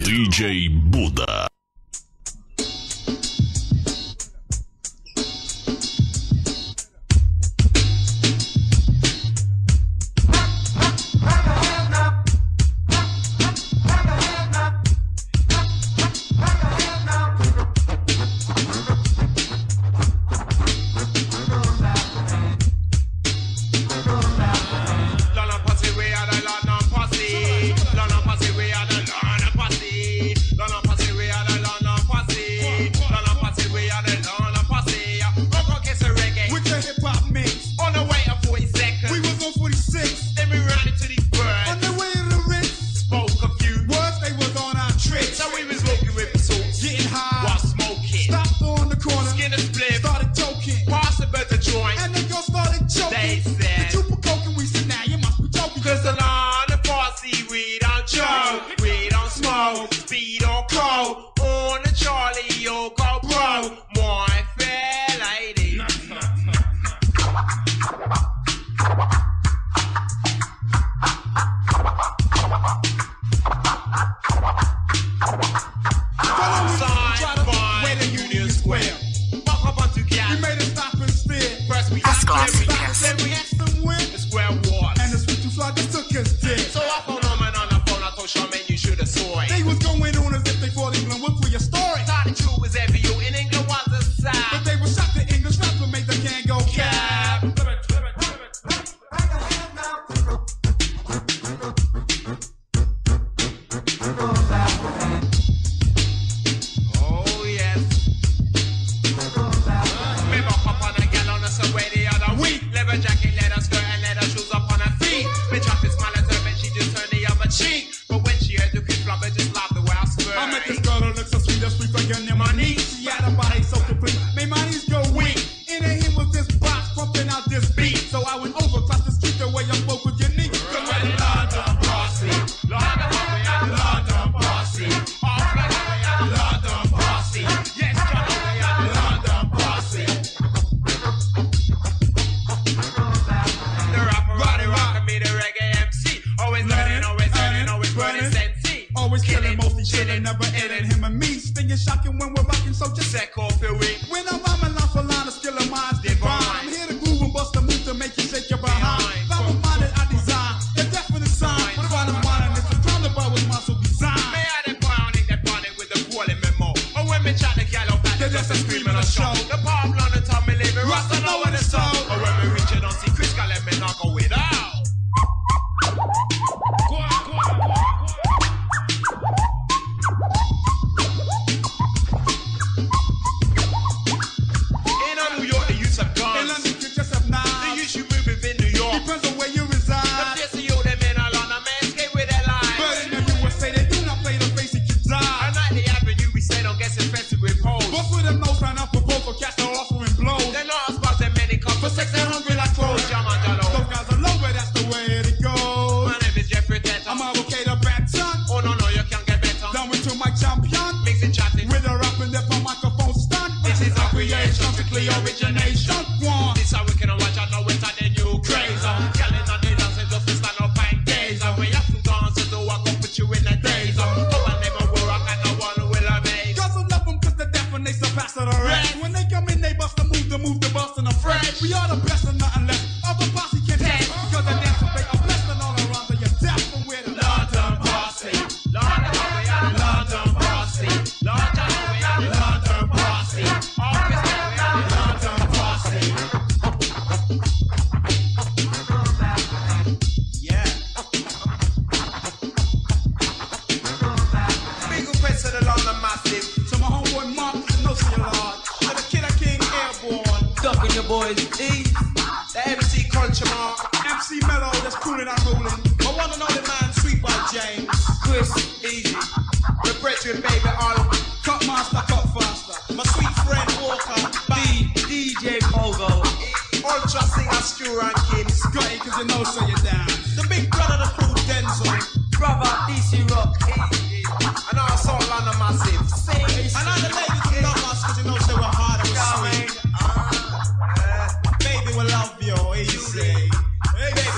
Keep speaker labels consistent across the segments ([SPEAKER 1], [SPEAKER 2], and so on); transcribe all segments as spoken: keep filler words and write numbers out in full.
[SPEAKER 1] D J Buda.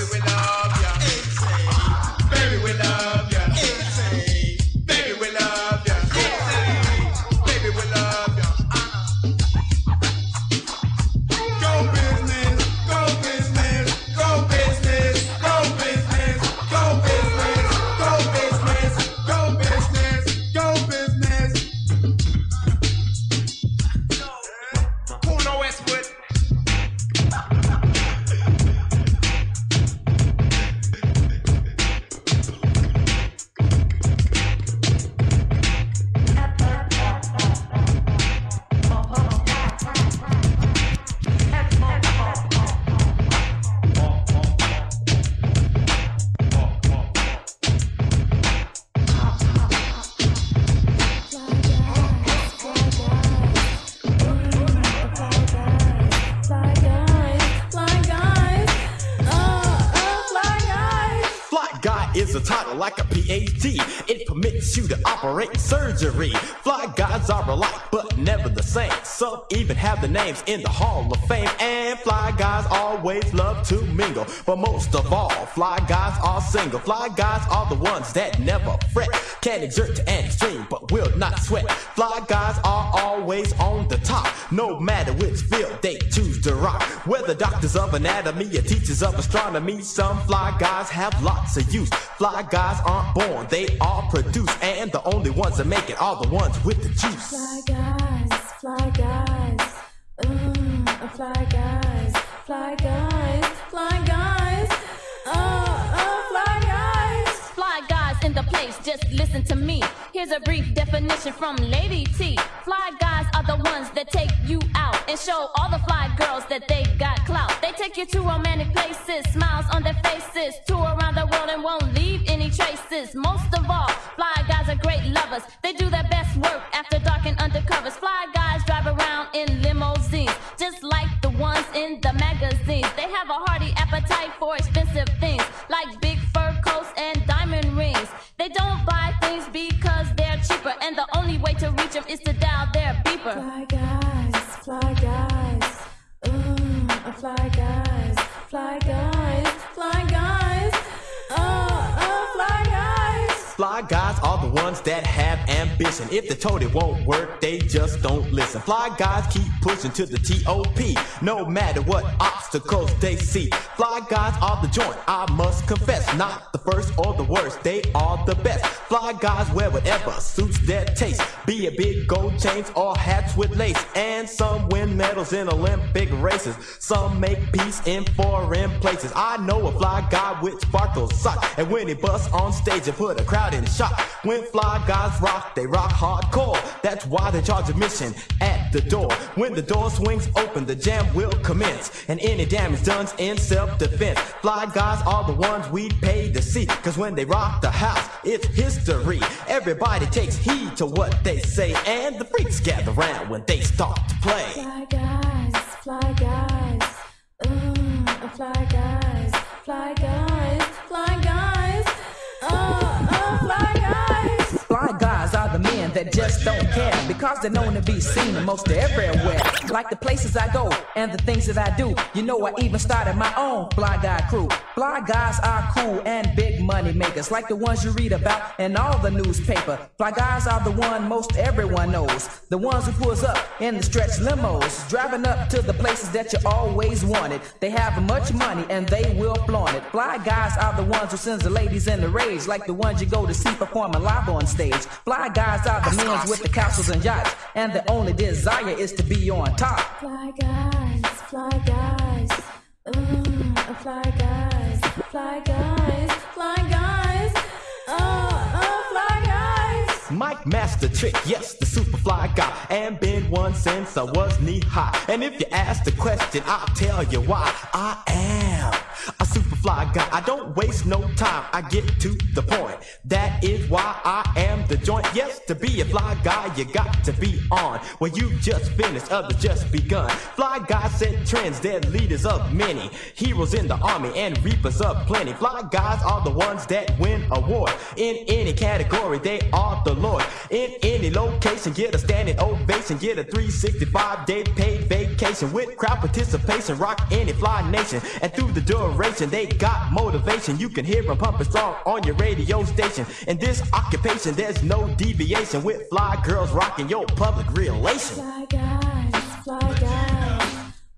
[SPEAKER 2] Baby, we love ya. Baby, we love
[SPEAKER 1] like a P H D. It permits you to operate surgery. Fly guys are alike, but never the same. Some even have the names in the Hall of Fame. And fly guys always love to mingle, but most of all, fly guys are single. Fly guys are the ones that never fret, can exert to an extreme, but will not sweat. Fly guys are always on the top, no matter which field they choose to rock. Whether doctors of anatomy or teachers of astronomy, some fly guys have lots of use. Fly guys aren't born, they are produced, and the only ones that make it are the ones with the juice.
[SPEAKER 2] Fly guys, fly guys, mm, fly guys, fly guys, fly guys, uh, uh, fly guys.
[SPEAKER 3] Fly guys in the place, just listen to me. Here's a brief definition from Lady T. Fly guys are the ones that take you out and show all the fly girls that they got clout. They take you to romantic places, smiles on their faces, tour around the world and won't leave any traces. Most of all, fly guys are great lovers. They do their best work after dark and undercovers. Fly guys drive around in limousines, just like the ones in the magazines. They have a hearty appetite for expensive things, like big fur coats and diamond rings. They don't buy things because they're cheaper, and the only way to reach them is to dial their beeper.
[SPEAKER 2] Fly guys, fly guys, mm, fly guys, fly guys, fly guys, uh, uh, fly guys.
[SPEAKER 1] Fly guys are the ones that have ambition. If they're told it won't work, they just don't listen. Fly guys keep pushing to the T O P, no matter what obstacles they see. Fly guys are the joint, I must confess. Not the first or the worst, they are the best. Fly guys wear whatever suits their taste, be it big gold chains or hats with lace. And some win medals in Olympic races, some make peace in foreign places. I know a fly guy with sparkles sock, and when he busts on stage and put a crowd in shock. When fly guys rock, they rock hardcore. That's why they charge admission at the door. When the door swings open, the jam will commence, and any damage done's in self-defense. Fly guys are the ones we pay to see, cause when they rock the house, it's history. Everybody takes heed to what they say, and the freaks gather round when they start to play.
[SPEAKER 2] Fly guys, fly guys, mm, fly guys, fly guys, fly guys, uh, uh, fly guys.
[SPEAKER 4] Fly guys are the men that just don't care, because they're known to be seen most everywhere. Like the places I go and the things that I do. You know, I even started my own fly guy crew. Fly guys are cool and big money makers, like the ones you read about in all the newspaper. Fly guys are the one most everyone knows, the ones who pulls up in the stretch limos, driving up to the places that you always wanted. They have much money and they will flaunt it. Fly guys are the ones who sends the ladies in the rage, like the ones you go to see performing live on stage. Fly guys are the men with the castles and yachts, and the only desire is to be on top.
[SPEAKER 2] Fly guys, fly guys, mm, fly guys, fly guys, fly guys, uh, uh, fly guys.
[SPEAKER 1] Mike Master Trick, yes, the super fly guy, and been one since I was knee high. And if you ask the question, I'll tell you why. I am a super fly guy. I don't waste no time, I get to the point. That is why I am the joint. Yes, to be a fly guy, you got to be on. When you just finished, others just begun. Fly guys set trends, they're leaders of many, heroes in the army and reapers of plenty. Fly guys are the ones that win awards in any category, they are the Lord. In any location, get a standing ovation, get a three sixty-five day paid vacation with crowd participation. Rock any fly nation, and through the duration, they got motivation. You can hear them pumping strong on your radio station. In this occupation, there's no deviation, with fly girls rocking your public relations.
[SPEAKER 2] Fly guys, fly guys,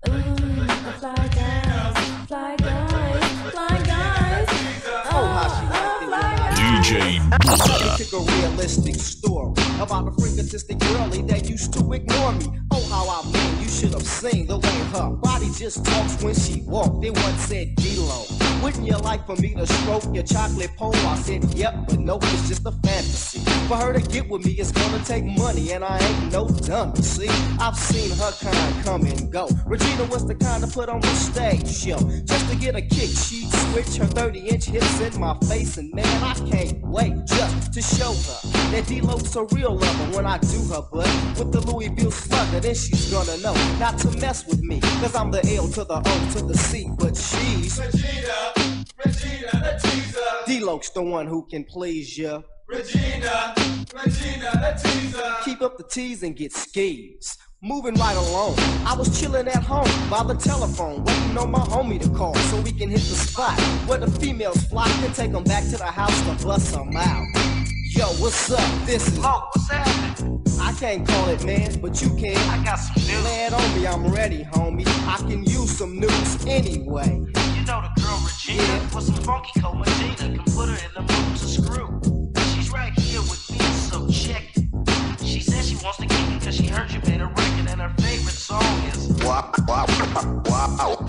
[SPEAKER 2] mm, fly guys, fly guys, fly guys, uh, uh, fly guys.
[SPEAKER 5] D J
[SPEAKER 6] Let me pick a realistic story about a freakatistic girlie that used to ignore me. Oh, how I mean, you should have seen the way her body just talks when she walked. Then one said, D-Lo, wouldn't you like for me to stroke your chocolate pole? I said, yep, but no, it's just a fantasy. For her to get with me, it's gonna take money, and I ain't no dummy. See, I've seen her kind come and go. Regina was the kind to put on the stage show. Just to get a kick, she'd switch her thirty inch hips in my face, and man, I can't wait just to show her that D-Lo's a real lover when I do her butt with the Louisville slugger. Then she's gonna know not to mess with me, cause I'm the L to the O to the C. But she's Regina,
[SPEAKER 1] Regina the teaser.
[SPEAKER 6] D-Loke's the one who can please ya.
[SPEAKER 1] Regina, Regina the teaser.
[SPEAKER 6] Keep up the tease and get skis. Moving right along, I was chilling at home by the telephone, waiting on my homie to call so we can hit the spot where the females flock and take them back to the house to bust them out. Yo, what's up? This is
[SPEAKER 5] Loke, what's happening?
[SPEAKER 6] I can't call it, man, but you can.
[SPEAKER 5] I got some news.
[SPEAKER 6] Lay it on me, I'm ready, homie. I can use some news anyway.
[SPEAKER 5] You know the girl Regina
[SPEAKER 6] Yeah.
[SPEAKER 5] with some funky cold Medina can put her in the mood to screw. She's right here with me, so check it. She says she wants to kick you cause she heard you made a record and her favorite song is
[SPEAKER 7] Wow, wow, wow,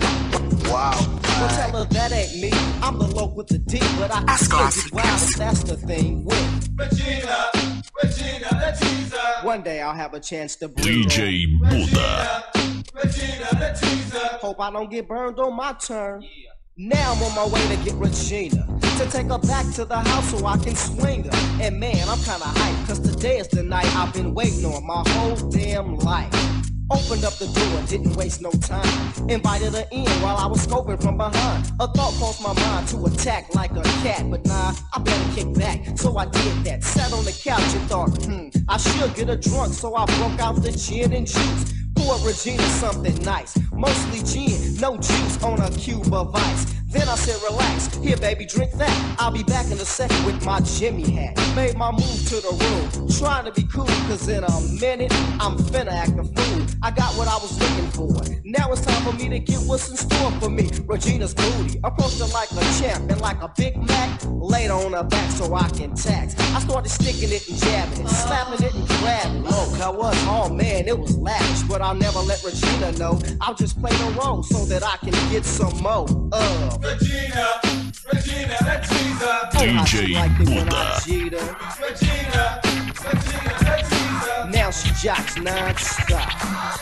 [SPEAKER 7] wow.
[SPEAKER 6] Well, tell her that ain't me. I'm the Loke with the D, but I can still get wild if that's the thing with
[SPEAKER 1] Regina, Regina the teaser.
[SPEAKER 6] One day I'll have a chance to breathe.
[SPEAKER 8] D J Buddha.
[SPEAKER 1] Regina the teaser.
[SPEAKER 6] Hope I don't get burned on my turn. Now I'm on my way to get Regina, to take her back to the house so I can swing her. And man, I'm kinda hyped, cause today is the night I've been waiting on my whole damn life. Opened up the door, didn't waste no time. Invited her in while I was scoping from behind. A thought crossed my mind to attack like a cat, but nah, I better kick back. So I did that, sat on the couch and thought, hmm, I should get her drunk, so I broke out the gin and juice. Pour Regina something nice, mostly gin, no juice on a cube of ice. Then I said, relax, here baby, drink that. I'll be back in a second with my Jimmy hat. Made my move to the room, trying to be cool, cause in a minute, I'm finna act a fool. I got what I was looking for. Now it's time for me to get what's in store for me. Regina's booty, approached her like a champ and like a Big Mac, laid on her back so I can tax. I started sticking it and jabbing it, slapping it and grabbing it. Look, I was, oh man, it was lavish, but I'll never let Regina know. I'll just play the role so that I can get some more of
[SPEAKER 1] Regina, Regina the teaser.
[SPEAKER 8] D J
[SPEAKER 6] like it when
[SPEAKER 8] Buddha.
[SPEAKER 6] I cheat her.
[SPEAKER 1] Regina, Regina the teaser.
[SPEAKER 6] Now she jocks non-stop.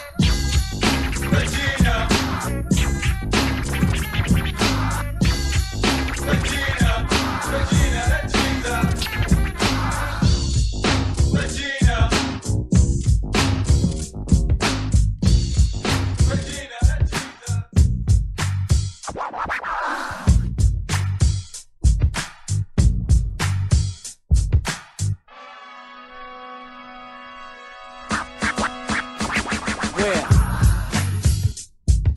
[SPEAKER 1] Regina, Regina, Regina the teaser. Regina, Regina the teaser.
[SPEAKER 6] Where?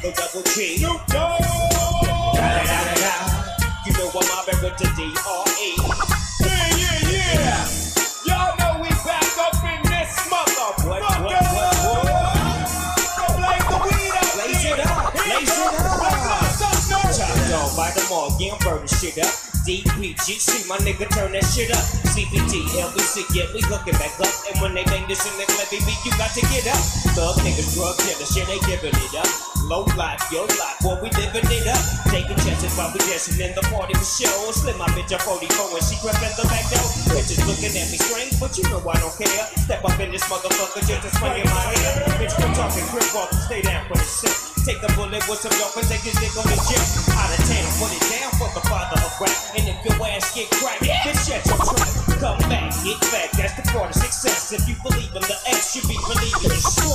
[SPEAKER 8] Eagle Double G.
[SPEAKER 9] Snoop Dogg.
[SPEAKER 8] Da da da da da. You know I'm mobbing with the D R E.
[SPEAKER 9] Yeah, yeah, yeah. Y'all know we back up in this motherfucker.
[SPEAKER 8] What, what, what, what?
[SPEAKER 9] So blaze the weed up.
[SPEAKER 8] Blaze it up, blaze it up. Top dog by them all, yeah, I'm burning shit up. D P G C, my nigga, turn that shit up. C B T, L B C, yeah, we hooking back up. And when they bang this in the club, baby, you got to get up. Thug niggas, drug killers, shit, they giving it up. Low life, your life, boy, we living it up. Taking chances while we dancing in the party for show. Slip my bitch up forty-four and she crept in the back door. Bitches looking at me strange, but you know I don't care. Step up in this motherfucker just to swing in my hair. Bitch, quit talking, grip off and stay down for the shit. Take a bullet with some dope and take his dick on the jet. Out of town, put it down for the father of rap. And if your ass get cracked, then shut your trap. Come back, get back, that's the part of success. If you believe in the X, you be believing in shit.